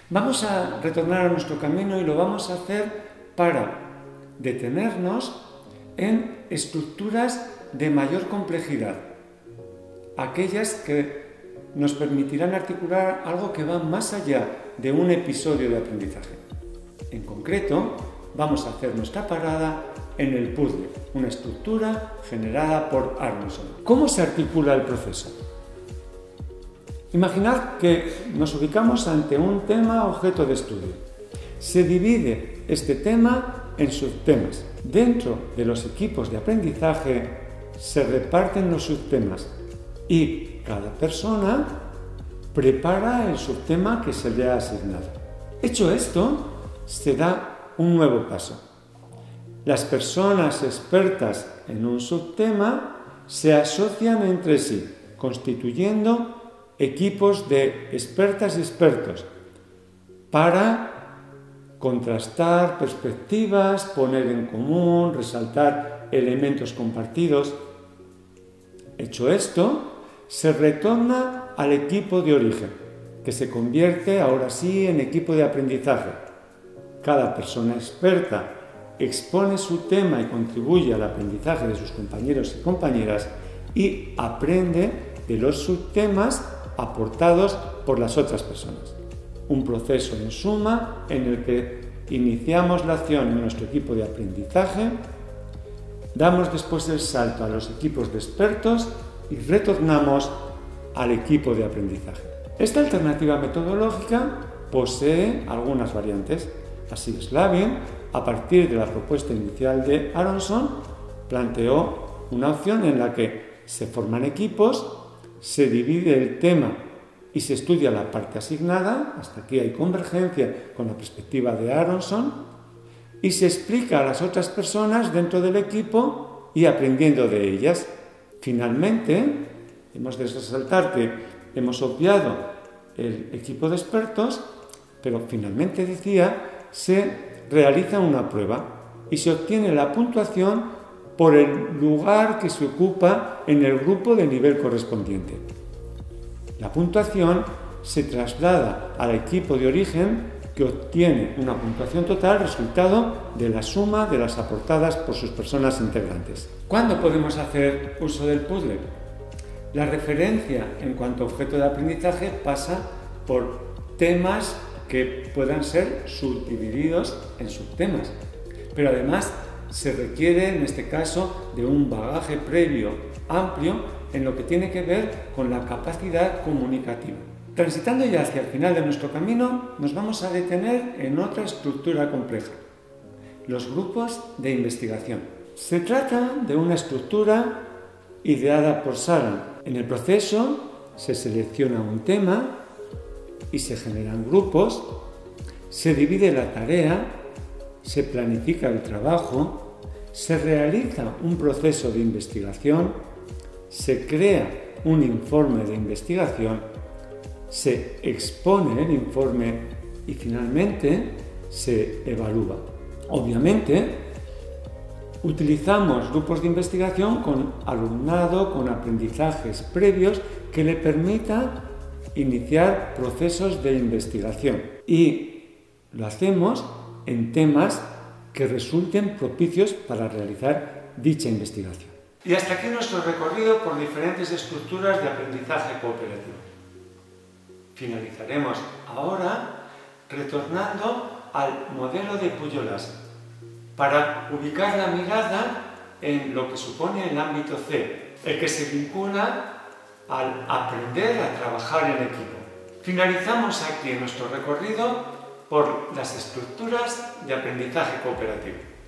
Vamos a retornar a nuestro camino y lo vamos a hacer para detenernos en estructuras de mayor complejidad, aquellas que nos permitirán articular algo que va más allá de un episodio de aprendizaje. En concreto, vamos a hacer nuestra parada en el puzzle, una estructura generada por Aronson. ¿Cómo se articula el proceso? Imaginad que nos ubicamos ante un tema objeto de estudio. Se divide este tema en subtemas. Dentro de los equipos de aprendizaje se reparten los subtemas y cada persona prepara el subtema que se le ha asignado. Hecho esto, se da un nuevo paso. Las personas expertas en un subtema se asocian entre sí, constituyendo equipos de expertas y expertos para contrastar perspectivas, poner en común, resaltar elementos compartidos. Hecho esto, se retorna al equipo de origen, que se convierte ahora sí en equipo de aprendizaje. Cada persona experta expone su tema y contribuye al aprendizaje de sus compañeros y compañeras y aprende de los subtemas aportados por las otras personas. Un proceso en suma en el que iniciamos la acción en nuestro equipo de aprendizaje, damos después el salto a los equipos de expertos y retornamos al equipo de aprendizaje. Esta alternativa metodológica posee algunas variantes. Así, Slavin, a partir de la propuesta inicial de Aronson, planteó una opción en la que se forman equipos, se divide el tema y se estudia la parte asignada, hasta aquí hay convergencia con la perspectiva de Aronson, y se explica a las otras personas dentro del equipo y aprendiendo de ellas. Finalmente, hemos de resaltar que hemos obviado el equipo de expertos, pero finalmente decía, se realiza una prueba y se obtiene la puntuación por el lugar que se ocupa en el grupo de nivel correspondiente. La puntuación se traslada al equipo de origen que obtiene una puntuación total resultado de la suma de las aportadas por sus personas integrantes. ¿Cuándo podemos hacer uso del puzzle? La referencia en cuanto a objeto de aprendizaje pasa por temas que puedan ser subdivididos en subtemas, pero además se requiere en este caso de un bagaje previo amplio en lo que tiene que ver con la capacidad comunicativa. Transitando ya hacia el final de nuestro camino, nos vamos a detener en otra estructura compleja, los grupos de investigación. Se trata de una estructura ideada por Saran. En el proceso se selecciona un tema y se generan grupos, se divide la tarea, se planifica el trabajo, se realiza un proceso de investigación, se crea un informe de investigación, se expone el informe y finalmente se evalúa. Obviamente, utilizamos grupos de investigación con alumnado, con aprendizajes previos que le permitan iniciar procesos de investigación y lo hacemos en temas que resulten propicios para realizar dicha investigación. Y hasta aquí nuestro recorrido por diferentes estructuras de aprendizaje cooperativo. Finalizaremos ahora retornando al modelo de Pujolas para ubicar la mirada en lo que supone el ámbito C, el que se vincula al aprender a trabajar en equipo. Finalizamos aquí nuestro recorrido por las estructuras de aprendizaje cooperativo.